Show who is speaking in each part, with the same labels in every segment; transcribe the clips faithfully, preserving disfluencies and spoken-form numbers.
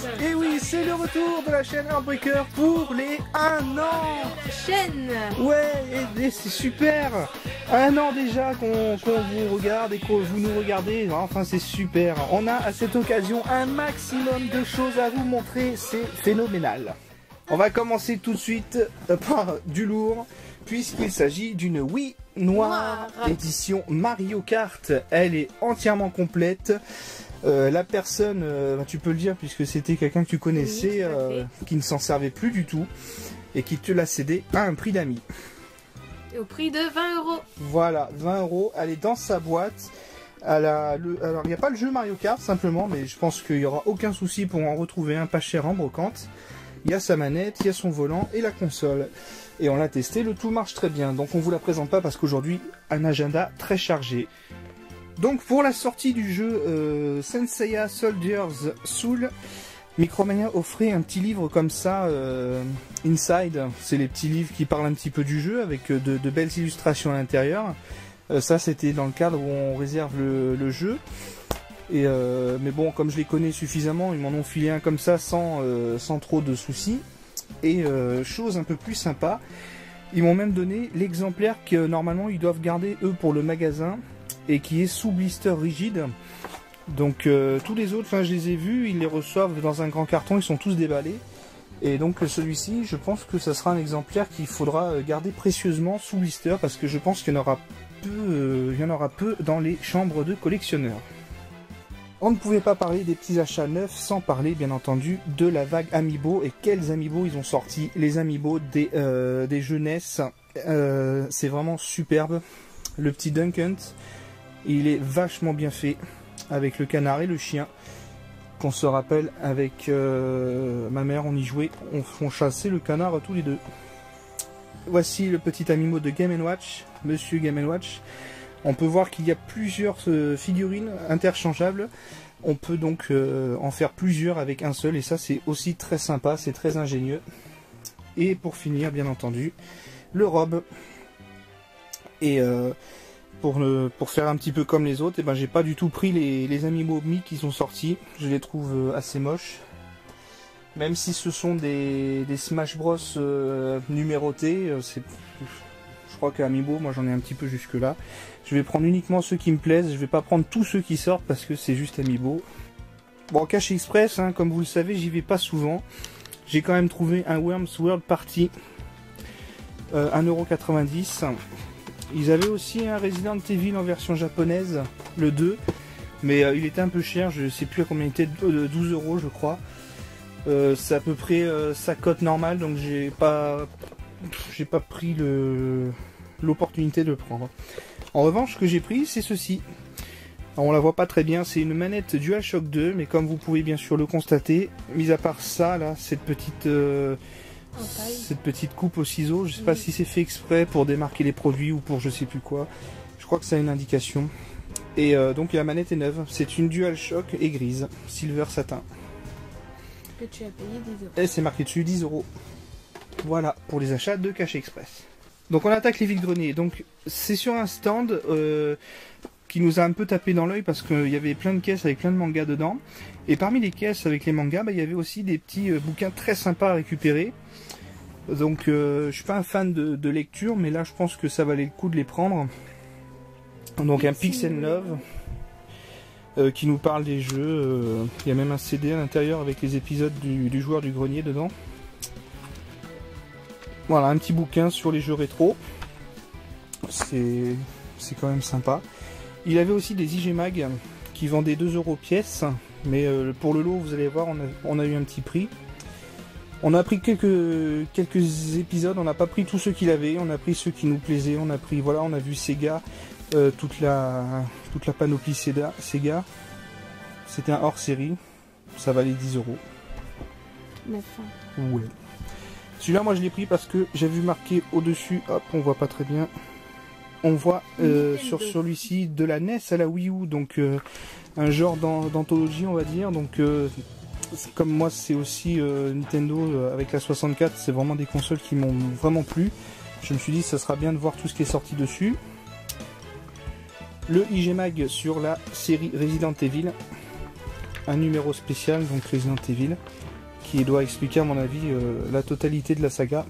Speaker 1: Et oui, c'est le retour de la chaîne Heartbreaker pour les un an.
Speaker 2: Chaîne.
Speaker 1: Ouais, et, et c'est super. Un an déjà qu'on qu'on vous regarde et que vous nous regardez. Enfin, c'est super. On a à cette occasion un maximum de choses à vous montrer. C'est phénoménal. On va commencer tout de suite par du lourd, puisqu'il s'agit d'une Wii Noire édition Mario Kart. Elle est entièrement complète. Euh, la personne, euh, tu peux le dire puisque c'était quelqu'un que tu connaissais, oui, euh, qui ne s'en servait plus du tout et qui te l'a cédé à un prix d'amis.
Speaker 2: Au prix de vingt euros.
Speaker 1: Voilà, vingt euros. Elle est dans sa boîte. Elle a le... Alors, il n'y a pas le jeu Mario Kart simplement, mais je pense qu'il n'y aura aucun souci pour en retrouver un pas cher en brocante. Il y a sa manette, il y a son volant et la console. Et on l'a testé, le tout marche très bien. Donc on vous la présente pas parce qu'aujourd'hui, un agenda très chargé. Donc pour la sortie du jeu euh, Senseiya Soldiers Soul, Micromania offrait un petit livre comme ça, euh, Inside. C'est les petits livres qui parlent un petit peu du jeu avec de, de belles illustrations à l'intérieur. Euh, ça c'était dans le cadre où on réserve le, le jeu. Et euh, mais bon, comme je les connais suffisamment, ils m'en ont filé un comme ça sans, euh, sans trop de soucis. Et euh, chose un peu plus sympa, ils m'ont même donné l'exemplaire que normalement ils doivent garder eux pour le magasin et qui est sous blister rigide. Donc euh, tous les autres, enfin je les ai vus, ils les reçoivent dans un grand carton, ils sont tous déballés. Et donc celui-ci, je pense que ça sera un exemplaire qu'il faudra garder précieusement sous blister parce que je pense qu'il y en aura peu, euh, il y en aura peu dans les chambres de collectionneurs. On ne pouvait pas parler des petits achats neufs sans parler bien entendu de la vague Amiibo. Et quels Amiibo ils ont sorti, les Amiibo des, euh, des jeunesses. Euh, c'est vraiment superbe. Le petit Duncan, il est vachement bien fait avec le canard et le chien. Qu'on se rappelle avec euh, ma mère, on y jouait, on, on chassait le canard à tous les deux. Voici le petit Amiibo de Game and Watch, Monsieur Game and Watch. On peut voir qu'il y a plusieurs euh, figurines interchangeables. On peut donc euh, en faire plusieurs avec un seul. Et ça, c'est aussi très sympa. C'est très ingénieux. Et pour finir, bien entendu, le robe. Et euh, pour, le, pour faire un petit peu comme les autres, et ben, j'ai pas du tout pris les, les Amiibo Mi qui sont sortis. Je les trouve euh, assez moches. Même si ce sont des, des Smash Bros euh, numérotés. Euh, c'est... Je crois qu'à Amiibo, moi j'en ai un petit peu jusque là. Je vais prendre uniquement ceux qui me plaisent. Je vais pas prendre tous ceux qui sortent parce que c'est juste Amiibo. Bon, Cash Express, hein, comme vous le savez, j'y vais pas souvent. J'ai quand même trouvé un Worms World Party. Euh, un euro quatre-vingt-dix. Ils avaient aussi un Resident Evil en version japonaise, le deux. Mais euh, il était un peu cher, je sais plus à combien il était, de douze euros je crois. Euh, c'est à peu près euh, sa cote normale, donc j'ai pas... j'ai pas pris le l'opportunité de le prendre. En revanche, ce que j'ai pris, c'est ceci. Alors, on la voit pas très bien, c'est une manette DualShock deux, mais comme vous pouvez bien sûr le constater, mis à part ça, là, cette petite euh, cette petite coupe au ciseau, je sais oui. pas si c'est fait exprès pour démarquer les produits ou pour je sais plus quoi. Je crois que ça a une indication. Et euh, donc la manette est neuve. C'est une DualShock et grise, silver satin.
Speaker 2: Que tu as payé dix euros.
Speaker 1: Et c'est marqué dessus dix euros. Voilà, pour les achats de Cash Express. Donc on attaque les vides-greniers. Donc c'est sur un stand euh, qui nous a un peu tapé dans l'œil parce qu'il y avait plein de caisses avec plein de mangas dedans. Et parmi les caisses avec les mangas, bah, il y avait aussi des petits euh, bouquins très sympas à récupérer. Donc euh, je suis pas un fan de, de lecture, mais là je pense que ça valait le coup de les prendre. Donc un Pixel Love euh, qui nous parle des jeux. Euh, il y a même un C D à l'intérieur avec les épisodes du, du joueur du grenier dedans. Voilà, un petit bouquin sur les jeux rétro. C'est quand même sympa. Il avait aussi des I G Mag qui vendaient deux euros pièce. Mais euh, pour le lot, vous allez voir, on a, on a eu un petit prix. On a pris quelques, quelques épisodes, on n'a pas pris tous ceux qu'il avait. On a pris ceux qui nous plaisaient. On a pris, voilà, on a vu Sega, euh, toute, la, toute la panoplie Sega. Sega. C'était un hors-série. Ça valait dix euros.
Speaker 2: neuf.
Speaker 1: Ouais. Celui-là, moi, je l'ai pris parce que j'ai vu marqué au-dessus, hop, on voit pas très bien. On voit euh, sur celui-ci de la N E S à la Wii U, donc euh, un genre d'anthologie, on va dire. Donc, euh, comme moi, c'est aussi euh, Nintendo euh, avec la soixante-quatre, c'est vraiment des consoles qui m'ont vraiment plu. Je me suis dit, ça sera bien de voir tout ce qui est sorti dessus. Le I G Mag sur la série Resident Evil. un numéro spécial, donc Resident Evil, qui doit expliquer à mon avis euh, la totalité de la saga.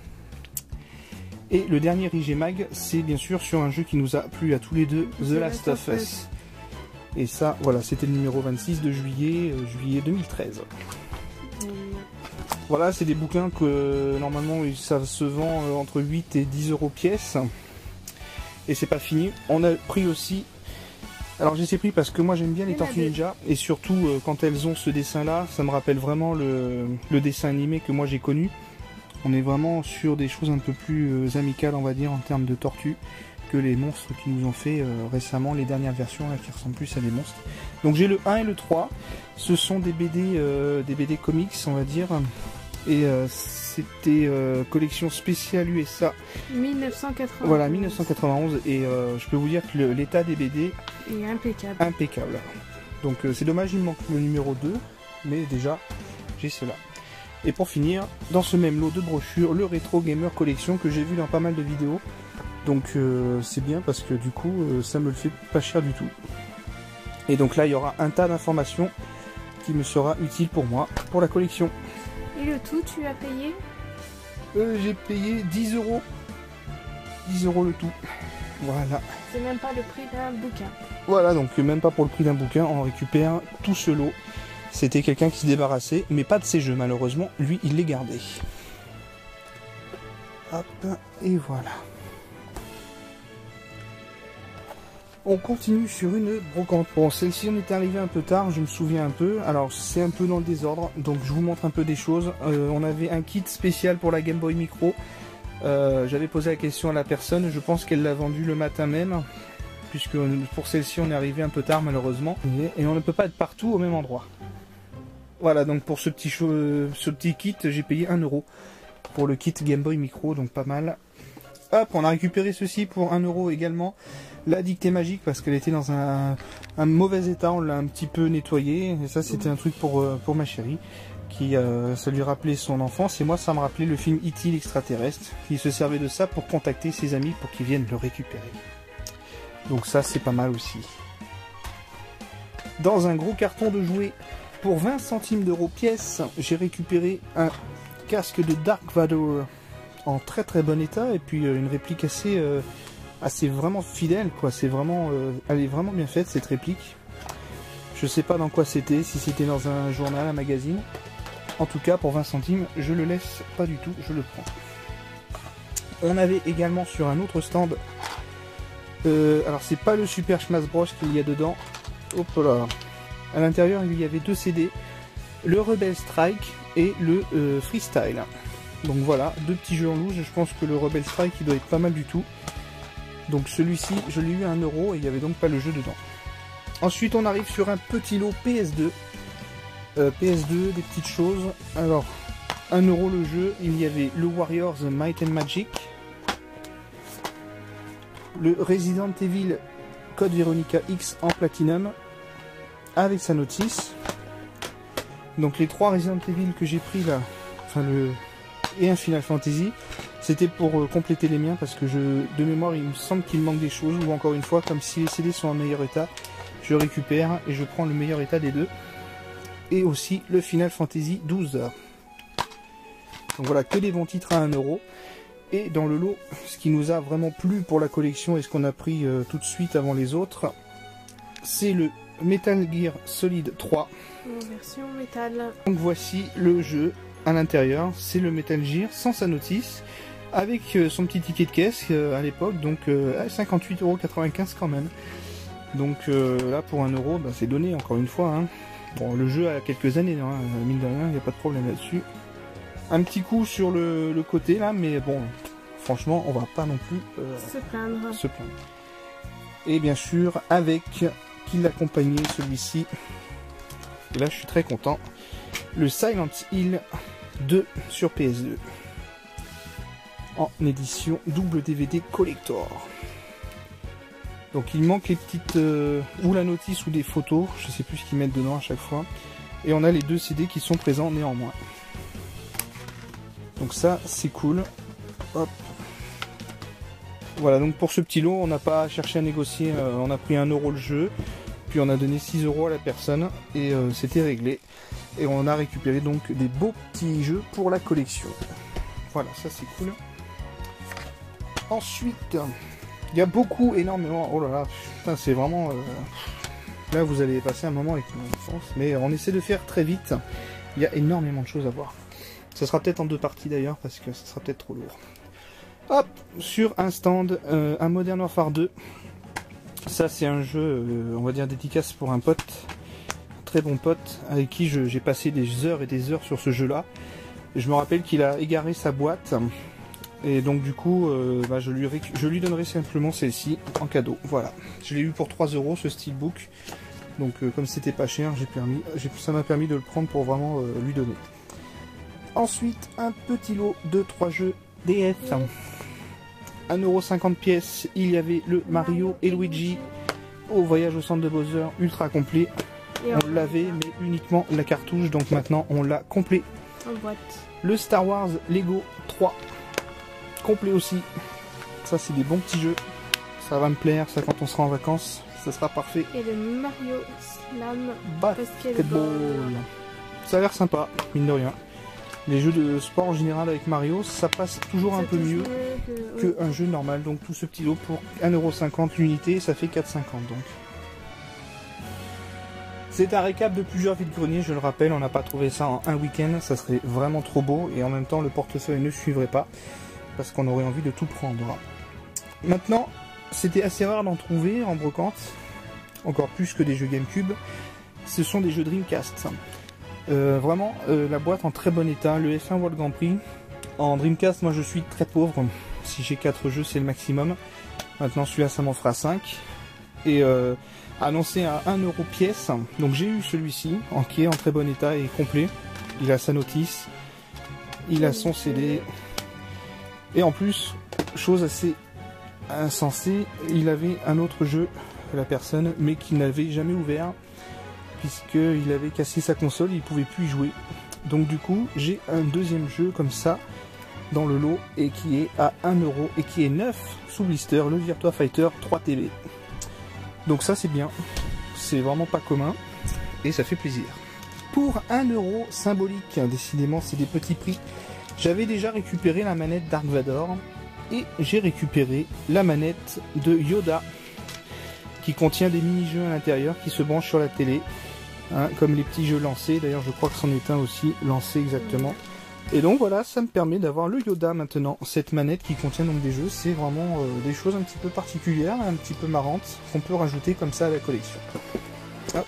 Speaker 1: Et le dernier I G Mag, c'est bien sûr sur un jeu qui nous a plu à tous les deux, The Last of Us. Et ça, voilà, c'était le numéro vingt-six de juillet, euh, juillet deux mille treize.
Speaker 2: Mmh.
Speaker 1: Voilà, c'est des bouquins que euh, normalement ça se vend euh, entre huit et dix euros pièce. Et c'est pas fini. On a pris aussi... Alors j'ai ces prix parce que moi j'aime bien les Tortues Ninja. Et surtout euh, quand elles ont ce dessin là, ça me rappelle vraiment le, le dessin animé que moi j'ai connu. On est vraiment sur des choses un peu plus euh, amicales, on va dire, en termes de tortues, que les monstres qui nous ont fait euh, récemment, les dernières versions là, qui ressemblent plus à des monstres. Donc j'ai le un et le trois, ce sont des B D, euh, des B D comics, on va dire, et euh, c'était euh, collection spéciale U S A.
Speaker 2: mille neuf cent quatre-vingt-onze.
Speaker 1: Voilà, mille neuf cent quatre-vingt-onze, et euh, je peux vous dire que l'état des B D
Speaker 2: est impeccable.
Speaker 1: impeccable. Donc euh, c'est dommage, il me manque le numéro deux, mais déjà j'ai cela. Et pour finir, dans ce même lot de brochures, le Retro Gamer Collection que j'ai vu dans pas mal de vidéos. Donc euh, c'est bien parce que du coup euh, ça me le fait pas cher du tout. Et donc là il y aura un tas d'informations qui me sera utile pour moi, pour la collection.
Speaker 2: Et le tout, tu as payé
Speaker 1: euh, J'ai payé dix euros. dix euros le tout. Voilà.
Speaker 2: C'est même pas le prix d'un bouquin.
Speaker 1: Voilà, donc même pas pour le prix d'un bouquin, on récupère tout ce lot. C'était quelqu'un qui se débarrassait, mais pas de ses jeux malheureusement, lui il les gardait. Hop, et voilà. On continue sur une brocante. Bon, celle-ci on est arrivé un peu tard, je me souviens un peu. Alors c'est un peu dans le désordre, donc je vous montre un peu des choses. Euh, on avait un kit spécial pour la Game Boy Micro. Euh, J'avais posé la question à la personne, je pense qu'elle l'a vendu le matin même. Puisque pour celle-ci on est arrivé un peu tard malheureusement. Et on ne peut pas être partout au même endroit. Voilà, donc pour ce petit, ce petit kit, j'ai payé un euro pour le kit Game Boy Micro, donc pas mal. Hop, on a récupéré ceci pour un euro également. La dictée magique, parce qu'elle était dans un, un mauvais état, on l'a un petit peu nettoyée. Et ça, c'était un truc pour, pour ma chérie, qui euh, ça lui rappelait son enfance. Et moi, ça me rappelait le film E T l'extraterrestre, qui se servait de ça pour contacter ses amis pour qu'ils viennent le récupérer. Donc ça, c'est pas mal aussi. Dans un gros carton de jouets, pour vingt centimes d'euros pièce, j'ai récupéré un casque de Dark Vador en très très bon état et puis euh, une réplique assez, euh, assez vraiment fidèle quoi. C'est vraiment, euh, elle est vraiment bien faite cette réplique. Je sais pas dans quoi c'était, si c'était dans un journal, un magazine. En tout cas pour vingt centimes, je le laisse pas du tout, je le prends. On avait également sur un autre stand, euh, alors c'est pas le Super Smash Bros qu'il y a dedans. Hop là. À l'intérieur, il y avait deux C D, le Rebel Strike et le euh, Freestyle. Donc voilà, deux petits jeux en loose. Je pense que le Rebel Strike, il doit être pas mal du tout. Donc celui-ci, je l'ai eu à un euro et il n'y avait donc pas le jeu dedans. Ensuite, on arrive sur un petit lot P S deux. Euh, P S deux, des petites choses. Alors, un euro le jeu. Il y avait le Warriors Might and Magic, le Resident Evil Code Veronica X en Platinum, avec sa notice. Donc les trois Resident Evil que j'ai pris là, enfin le et un Final Fantasy, c'était pour euh, compléter les miens parce que je de mémoire il me semble qu'il me manque des choses, ou encore une fois comme si les C D sont en meilleur état, je récupère et je prends le meilleur état des deux. Et aussi le Final Fantasy douze. Donc voilà, que des bons titres à un euro. Et dans le lot, ce qui nous a vraiment plu pour la collection et ce qu'on a pris euh, tout de suite avant les autres, c'est le Metal Gear Solid trois.
Speaker 2: En version métal.
Speaker 1: Donc voici le jeu à l'intérieur, c'est le Metal Gear sans sa notice, avec euh, son petit ticket de caisse euh, à l'époque, donc euh, cinquante-huit euros quatre-vingt-quinze quand même. Donc euh, là pour un euro, bah, c'est donné encore une fois. Hein. Bon, le jeu a quelques années, hein, mine de rien, il n'y a pas de problème là-dessus. Un petit coup sur le, le côté là, mais bon, franchement, on va pas non plus euh,
Speaker 2: se plaindre.
Speaker 1: se plaindre. Et bien sûr, avec qui l'accompagnait celui-ci, et là je suis très content, le Silent Hill deux sur P S deux en édition double D V D collector. Donc il manque les petites euh, ou la notice ou des photos, je sais plus ce qu'ils mettent dedans à chaque fois, et on a les deux C D qui sont présents néanmoins. Donc ça c'est cool. Hop. Voilà, donc pour ce petit lot on n'a pas cherché à négocier, euh, on a pris un euro le jeu. puis on a donné six euros à la personne et euh, c'était réglé. Et on a récupéré donc des beaux petits jeux pour la collection. Voilà, ça c'est cool. Ensuite, il y a beaucoup, énormément, oh là là, putain, c'est vraiment... Euh... Là vous allez passer un moment avec nous, je pense, mais on essaie de faire très vite. Il y a énormément de choses à voir. Ça sera peut-être en deux parties d'ailleurs, parce que ça sera peut-être trop lourd. Hop, sur un stand, euh, un Modern Warfare deux. Ça c'est un jeu, euh, on va dire dédicace pour un pote, un très bon pote, avec qui j'ai passé des heures et des heures sur ce jeu-là. Je me rappelle qu'il a égaré sa boîte, et donc du coup, euh, bah, je, lui je lui donnerai simplement celle-ci en cadeau. Voilà, je l'ai eu pour trois euros ce steelbook, donc euh, comme c'était pas cher, j'ai permis, ça m'a permis de le prendre pour vraiment euh, lui donner. Ensuite, un petit lot de trois jeux D F. un euro cinquante pièces, il y avait le Mario et Luigi au voyage au centre de Bowser, ultra complet. Et on l'avait, mais uniquement la cartouche, donc maintenant on l'a complet.
Speaker 2: En boîte. Le
Speaker 1: Star Wars Lego trois, complet aussi. Ça c'est des bons petits jeux, ça va me plaire, ça quand on sera en vacances, ça sera parfait.
Speaker 2: Et le Mario Slam
Speaker 1: Basketball. Ça a l'air sympa, mine de rien. Les jeux de sport en général avec Mario, ça passe toujours un peu mieux que un jeu normal. Donc tout ce petit lot pour un euro cinquante l'unité, ça fait quatre euros cinquante donc. C'est un récap de plusieurs vides-greniers, je le rappelle, on n'a pas trouvé ça en un week-end, ça serait vraiment trop beau et en même temps le portefeuille ne suivrait pas parce qu'on aurait envie de tout prendre. Maintenant, c'était assez rare d'en trouver en brocante, encore plus que des jeux GameCube, ce sont des jeux Dreamcast. Euh, vraiment euh, la boîte en très bon état, le F un World Grand Prix. En Dreamcast, moi je suis très pauvre, si j'ai quatre jeux c'est le maximum. Maintenant celui-là ça m'en fera cinq. Et euh, annoncé à un euro pièce, donc j'ai eu celui-ci, en qui est en très bon état et complet. Il a sa notice, il a son C D, et en plus, chose assez insensée, il avait un autre jeu, la personne, mais qu'il n'avait jamais ouvert, puisqu'il avait cassé sa console, il ne pouvait plus y jouer. Donc du coup, j'ai un deuxième jeu comme ça, dans le lot, et qui est à un euro, et qui est neuf sous blister, le Virtua Fighter trois T V. Donc ça c'est bien, c'est vraiment pas commun, et ça fait plaisir. Pour un euro symbolique, décidément c'est des petits prix, j'avais déjà récupéré la manette Dark Vador, et j'ai récupéré la manette de Yoda, qui contient des mini-jeux à l'intérieur, qui se branchent sur la télé, hein, comme les petits jeux lancés, d'ailleurs je crois que c'en est un aussi, lancé exactement. Et donc voilà, ça me permet d'avoir le Yoda maintenant, cette manette qui contient donc des jeux, c'est vraiment euh, des choses un petit peu particulières, un petit peu marrantes, qu'on peut rajouter comme ça à la collection. Ah.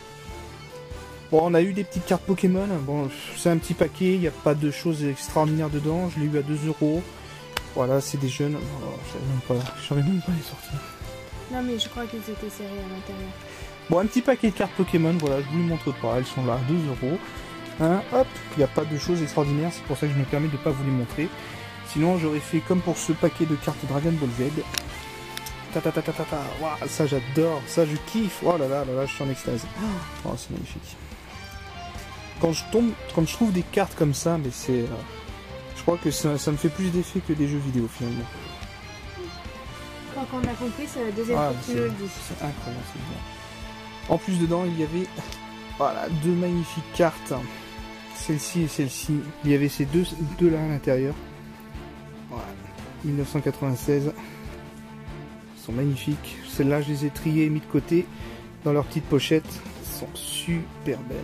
Speaker 1: Bon, on a eu des petites cartes Pokémon, bon, c'est un petit paquet, il n'y a pas de choses extraordinaires dedans, je l'ai eu à deux euros. Voilà, c'est des jeunes, oh, je savais même pas, je savais même pas les sortir.
Speaker 2: Non mais je crois qu'ils étaient serrés à l'intérieur.
Speaker 1: Bon, un petit paquet de cartes Pokémon, voilà, je vous le montre pas, elles sont là, deux euros. Hein, hop, il n'y a pas de choses extraordinaires, c'est pour ça que je me permets de ne pas vous les montrer. Sinon, j'aurais fait comme pour ce paquet de cartes Dragon Ball Z. Ta ta ta ta ta ta, wow, ça j'adore, ça je kiffe, oh là là là là, je suis en extase. Oh, c'est magnifique. Quand je tombe, quand je trouve des cartes comme ça, mais c'est... Euh, je crois que ça, ça me fait plus d'effet que des jeux vidéo finalement.
Speaker 2: Quand on a compris, c'est la deuxième
Speaker 1: ah,
Speaker 2: fois que tu le dis.
Speaker 1: C'est incroyable, c'est bien. En plus dedans, il y avait voilà, deux magnifiques cartes. Celle-ci et celle-ci. Il y avait ces deux, deux là à l'intérieur. Voilà. mille neuf cent quatre-vingt-seize. Ils sont magnifiques. Celles-là, je les ai triées et mis de côté dans leur petite pochette. Elles sont super belles.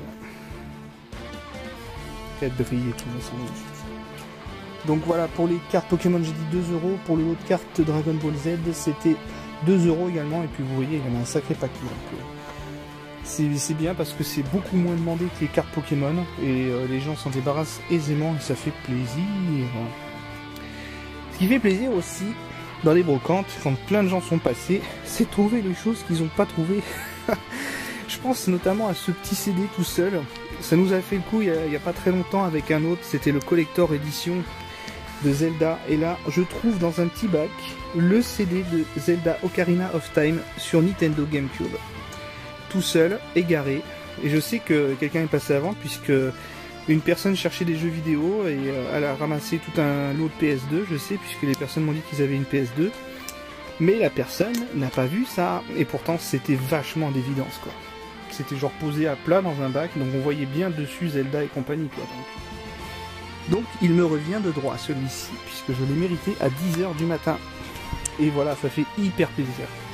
Speaker 1: Elles brillent et tout, elles sont magnifiques. Donc voilà, pour les cartes Pokémon, j'ai dit deux euros. Pour le lot de cartes Dragon Ball Z, c'était deux euros également. Et puis vous voyez, il y en a un sacré paquet. C'est bien parce que c'est beaucoup moins demandé que les cartes Pokémon. Et euh, les gens s'en débarrassent aisément et ça fait plaisir. Ce qui fait plaisir aussi, dans les brocantes, quand plein de gens sont passés, c'est trouver les choses qu'ils n'ont pas trouvées. Je pense notamment à ce petit C D tout seul. Ça nous a fait le coup il n'y a, a pas très longtemps avec un autre. C'était le Collector Edition de Zelda. Et là, je trouve dans un petit bac le C D de Zelda Ocarina of Time sur Nintendo GameCube. Tout seul, égaré. Et je sais que quelqu'un est passé avant puisque une personne cherchait des jeux vidéo et elle a ramassé tout un lot de P S deux, je sais, puisque les personnes m'ont dit qu'ils avaient une P S deux. Mais la personne n'a pas vu ça. Et pourtant, c'était vachement d'évidence, quoi. c'était genre posé à plat dans un bac, donc on voyait bien dessus Zelda et compagnie quoi. Donc, donc il me revient de droit celui-ci, puisque je l'ai mérité à dix heures du matin. Et voilà, ça fait hyper plaisir.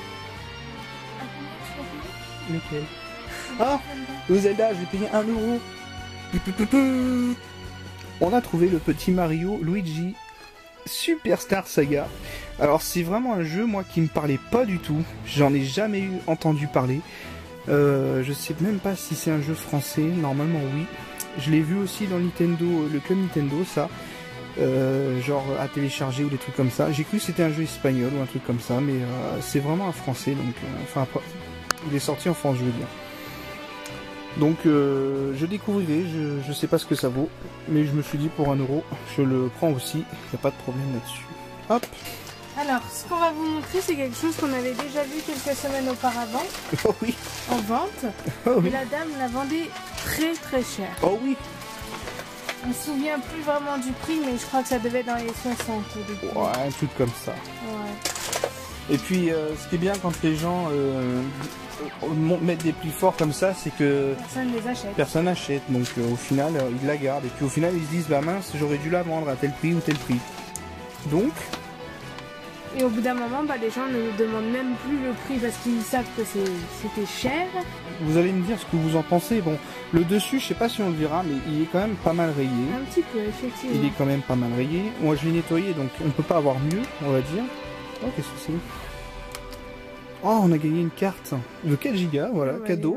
Speaker 1: Lequel? Ah, le Zelda, j'ai payé un euro. On a trouvé le petit Mario Luigi Superstar Saga. Alors c'est vraiment un jeu moi qui me parlait pas du tout. J'en ai jamais eu entendu parler. Euh, je sais même pas si c'est un jeu français. Normalement oui. Je l'ai vu aussi dans Nintendo, le club Nintendo ça. Euh, genre à télécharger ou des trucs comme ça. J'ai cru que c'était un jeu espagnol ou un truc comme ça, mais euh, c'est vraiment un français. Donc, euh, enfin, il est sorti en France, je veux dire. Donc, euh, je découvrirai. Je, je sais pas ce que ça vaut, mais je me suis dit pour un euro, je le prends aussi. Il n'y a pas de problème là-dessus. Hop.
Speaker 2: Alors, ce qu'on va vous montrer, c'est quelque chose qu'on avait déjà vu quelques semaines auparavant.
Speaker 1: Oh oui.
Speaker 2: En vente.
Speaker 1: Oh oui.
Speaker 2: Et la dame la vendait très très cher.
Speaker 1: Oh oui.
Speaker 2: Je me souviens plus vraiment du prix, mais je crois que ça devait être dans les soixante au début.
Speaker 1: Ouais, un truc comme ça.
Speaker 2: Ouais.
Speaker 1: Et puis, euh, ce qui est bien quand les gens euh, mettent des prix forts comme ça, c'est que
Speaker 2: personne les achète.
Speaker 1: Personne n'achète. Donc, euh, au final, euh, ils la gardent. Et puis, au final, ils se disent, bah mince, j'aurais dû la vendre à tel prix ou tel prix. Donc...
Speaker 2: Et au bout d'un moment, bah, les gens ne demandent même plus le prix parce qu'ils savent que c'était cher.
Speaker 1: Vous allez me dire ce que vous en pensez. Bon, le dessus, je sais pas si on le verra, mais il est quand même pas mal rayé.
Speaker 2: Un petit peu, effectivement.
Speaker 1: Il est quand même pas mal rayé. Moi, je l'ai nettoyé, donc on peut pas avoir mieux, on va dire. Oh, qu'est-ce que c'est? Oh, on a gagné une carte de quatre gigas, voilà, ouais, cadeau.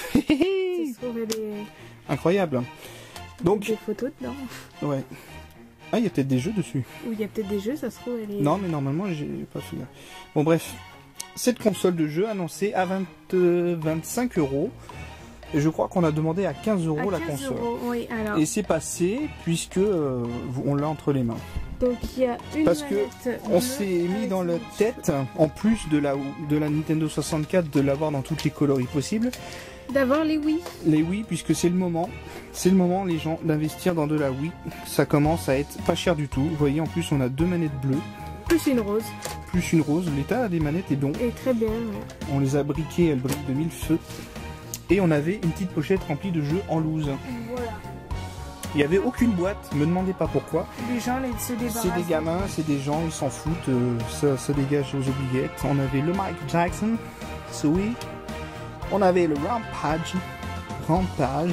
Speaker 2: Des...
Speaker 1: Incroyable. Donc,
Speaker 2: des photos dedans.
Speaker 1: Ouais. Ah, il y a peut-être des jeux dessus.
Speaker 2: Ou il y a peut-être des jeux, ça se trouve. Elle est...
Speaker 1: Non, mais normalement, j'ai pas fait. Bon, bref. Cette console de jeu annoncée à vingt, euh, vingt-cinq euros. Et je crois qu'on a demandé à quinze euros la console.
Speaker 2: Euros, oui, alors.
Speaker 1: Et c'est passé, puisque euh, on l'a entre les mains.
Speaker 2: Donc il y a une
Speaker 1: Parce que on s'est mis dans la tête, en plus de la, de la Nintendo soixante-quatre, de l'avoir dans toutes les coloris possibles.
Speaker 2: D'avoir les Wii.
Speaker 1: Les Wii, puisque c'est le moment. C'est le moment, les gens, d'investir dans de la Wii. Ça commence à être pas cher du tout. Vous voyez, en plus, on a deux manettes bleues.
Speaker 2: Plus une rose.
Speaker 1: Plus une rose. L'état des manettes est bon.
Speaker 2: Et très bien. Ouais.
Speaker 1: On les a briquées, elles brillent de mille feux. Et on avait une petite pochette remplie de jeux en loose.
Speaker 2: Voilà.
Speaker 1: Il n'y avait aucune boîte, me demandez pas pourquoi.
Speaker 2: Les gens les, se débarrassent.
Speaker 1: C'est des gamins, c'est des gens, ils s'en foutent, euh, ça, ça dégage aux oubliettes. On avait le Michael Jackson, oui. On avait le Rampage, Rampage.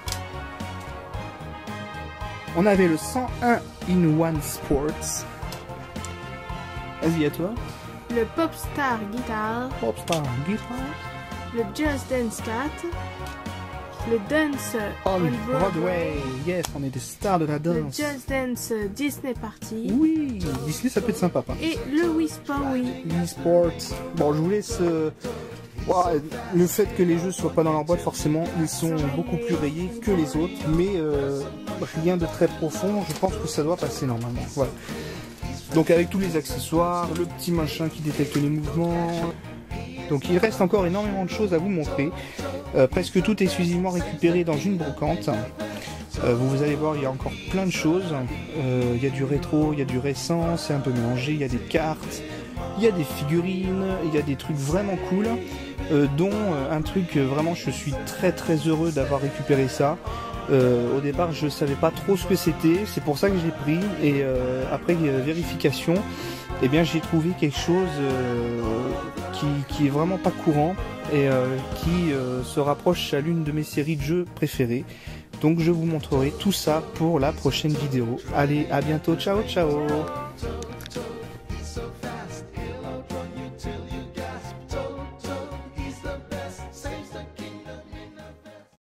Speaker 1: On avait le cent un in one Sports. Vas-y, à toi.
Speaker 2: Le Popstar Guitar.
Speaker 1: Popstar Guitar.
Speaker 2: Le Just Dance quatre. Le Dance
Speaker 1: on,
Speaker 2: on Broadway.
Speaker 1: Broadway. Yes, on est des stars de la danse.
Speaker 2: Le Just Dance Disney Party.
Speaker 1: Oui, Disney ça peut être sympa. Pas.
Speaker 2: Et le Wii Sport, oui.
Speaker 1: Wii Sport. Bon, je vous laisse... Euh... Wow, le fait que les jeux soient pas dans leur boîte, forcément, ils sont beaucoup plus rayés que les autres. Mais euh, rien de très profond, je pense que ça doit passer normalement. Voilà. Donc avec tous les accessoires, le petit machin qui détecte les mouvements... Donc il reste encore énormément de choses à vous montrer. Euh, presque tout est exclusivement récupéré dans une brocante. Euh, vous, vous allez voir, il y a encore plein de choses. Euh, il y a du rétro, il y a du récent, c'est un peu mélangé. Il y a des cartes, il y a des figurines, il y a des trucs vraiment cool. Euh, dont euh, un truc, euh, vraiment, je suis très très heureux d'avoir récupéré ça. Euh, au départ, je savais pas trop ce que c'était. C'est pour ça que j'ai pris. Et euh, après euh, vérification, eh bien, j'ai trouvé quelque chose euh, qui, qui est vraiment pas courant et euh, qui euh, se rapproche à l'une de mes séries de jeux préférées. Donc, je vous montrerai tout ça pour la prochaine vidéo. Allez, à bientôt. Ciao, ciao.